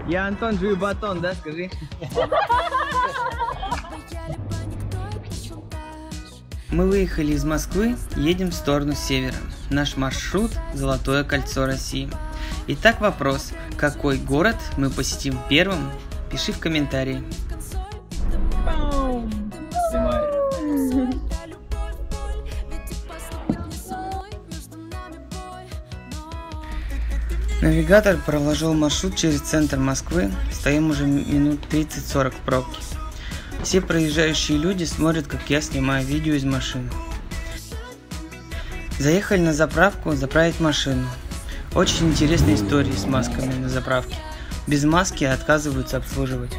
Я Антон, жую батон, да, скажи? Мы выехали из Москвы, едем в сторону севера. Наш маршрут – Золотое кольцо России. Итак, вопрос: какой город мы посетим первым? Пиши в комментарии. Навигатор проложил маршрут через центр Москвы. Стоим уже минут 30-40 в пробке. Все проезжающие люди смотрят, как я снимаю видео из машины. Заехали на заправку заправить машину. Очень интересная история с масками на заправке. Без маски отказываются обслуживать.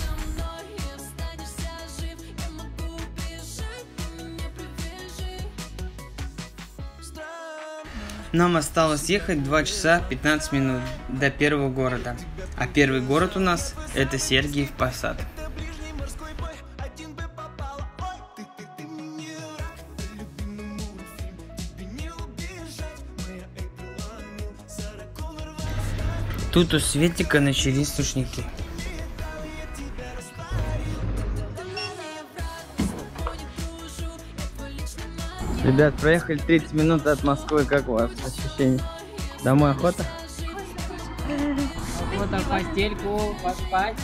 Нам осталось ехать 2 часа 15 минут до первого города. А первый город у нас — это Сергиев Посад. Тут у Светика начались сушняки. Ребят, проехали 30 минут от Москвы. Как у вас ощущения? Домой охота? Охота в постельку, поспать.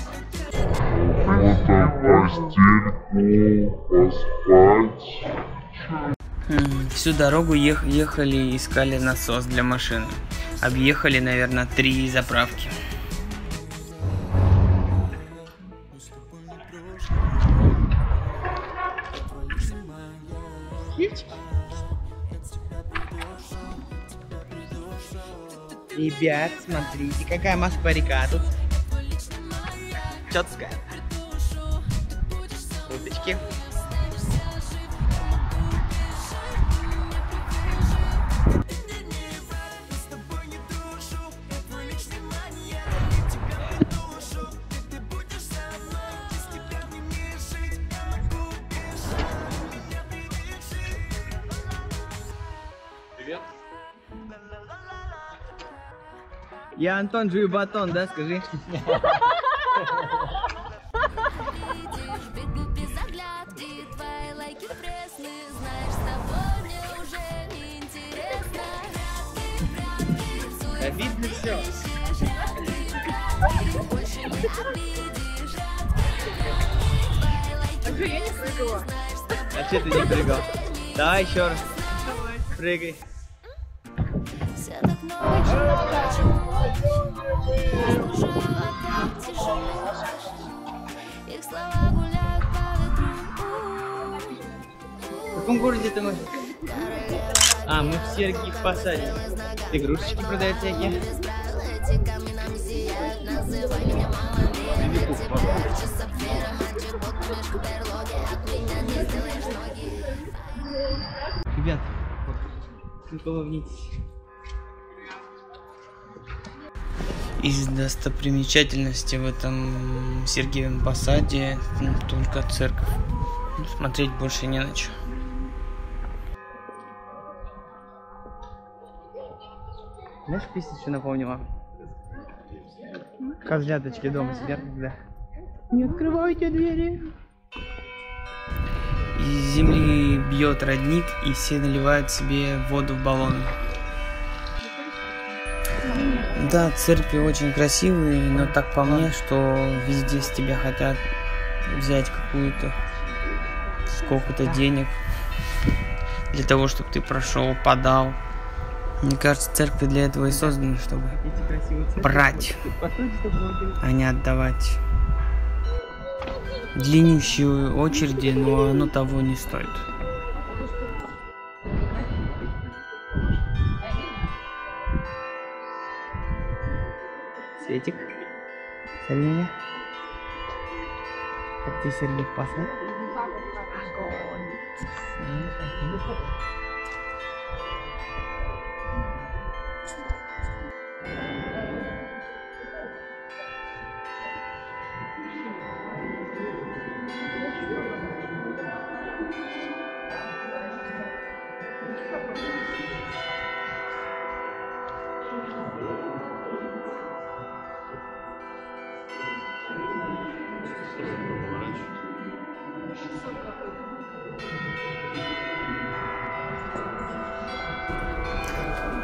Всю дорогу ехали, искали насос для машины. Объехали, наверное, 3 заправки. Ребят, смотрите, какая маска-парика тут. Четкая. Уточки. Привет. Я Антон, жую батон, да, скажи? Обидно все. Я не прыгала. А что ты не прыгал? Давай еще раз. Прыгай. В каком городе это мы? А, мы в Сергиев Посаде. Игрушечки продают всякие. Ребят, только улыбнитесь. Из достопримечательностей в этом Сергиевом Посаде только церковь. Смотреть больше не на что. Знаешь, песню что напомнила? Козляточки дома сидят, когда не открывайте двери. Из земли бьет родник, и все наливают себе воду в баллоны. Да, церкви очень красивые, но так по мне, что везде с тебя хотят взять какую-то, сколько-то денег для того, чтобы ты прошел, подал. Мне кажется, церкви для этого и созданы, чтобы брать, а не отдавать. Длиннющие очереди, но оно того не стоит. Светик, смотри меня. Как ты, Сергей, Посад?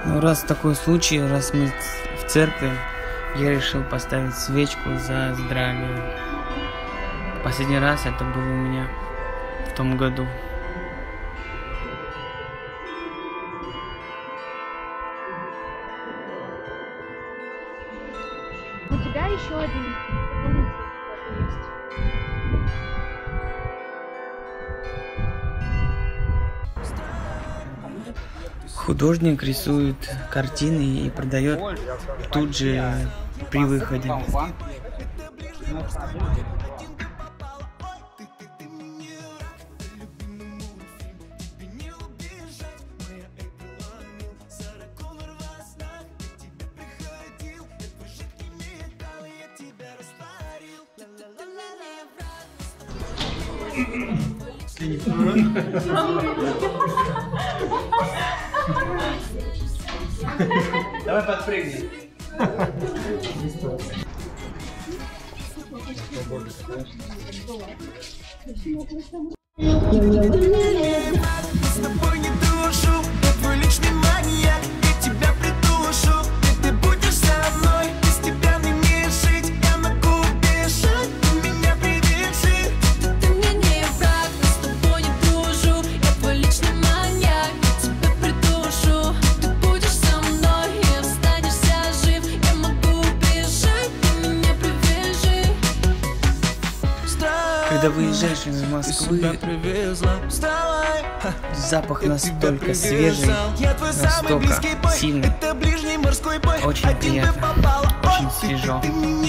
Ну, раз такой случай, раз мы в церкви, я решил поставить свечку за здравие. Последний раз это было у меня в том году. У тебя еще один есть. Художник рисует картины и продает тут же при выходе. Давай подпрыгнем. С тобой не душу, я твой личный маньяк, я тебя придушу, и ты будешь со мной, без тебя мне не жить, я могу бежать, ты меня привяжи. Ты мне не враг, с тобой не дружу, я твой личный маньяк, я тебя придушу, ты будешь со мной и останешься жив, я могу бежать, ты меня привяжи. Когда выезжаешь из Москвы, запах настолько свежий, настолько сильный, очень приятно, очень свежо.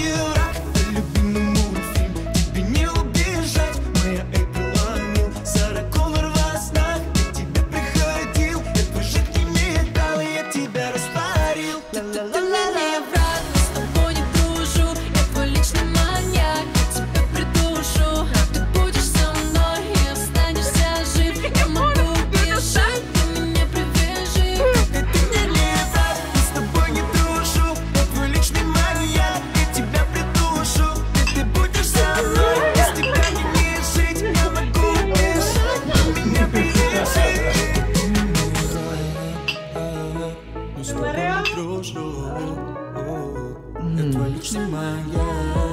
Ты мне не враг, с тобой не дружу, я твой личный маньяк, я тебя придушу, ты будешь со мной и останешься жив, я могу бежать, ты меня привяжи. Ты мне не враг, с тобой не дружу, я твой личный маньяк, я тебя придушу, ты будешь со мной, без тебя мне не жить, я могу бежать, ты меня привяжи. Я твой личный маньяк.